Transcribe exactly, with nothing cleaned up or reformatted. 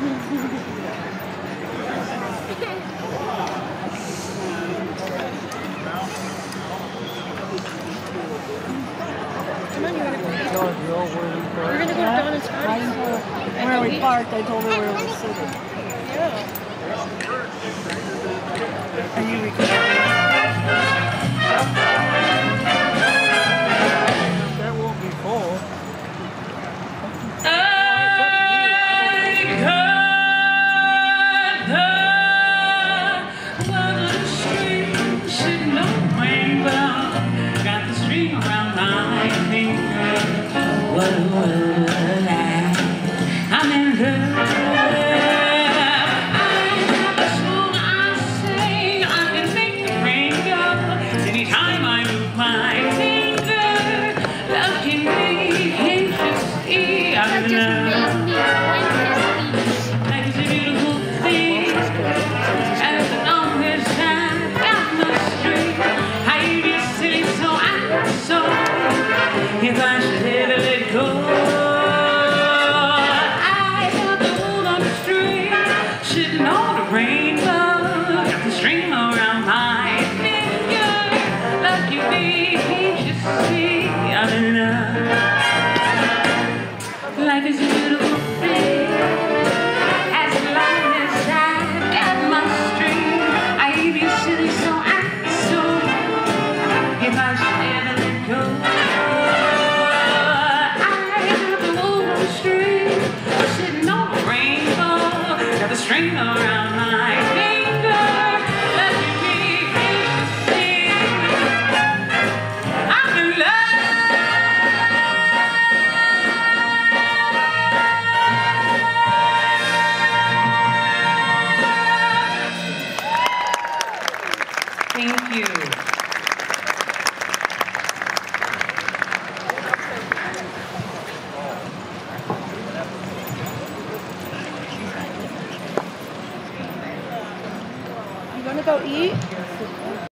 Come on, you want to go? We're going to go to Donna's party. Where we parked, I told her where we were sitting. Yeah. Are you recording? That won't be full. I'm in love. I song I sing, I can make the rain go. Anytime I move my finger, love can be anxious. I'm in love. Life is a beautiful thing. As long as I got my strength, I'd be silly, so I'm so. If I should ever let go. Sitting on a rainbow, got the string around my finger. Lucky me, can't you see I'm in love? Life is a beautiful thing. As long as I got my string, I'd be silly, so I'm so. If I should ever let go, I got the golden string, sitting on a rainbow, got the string around my finger. Let me see I'm in love. Thank you. You want to go eat?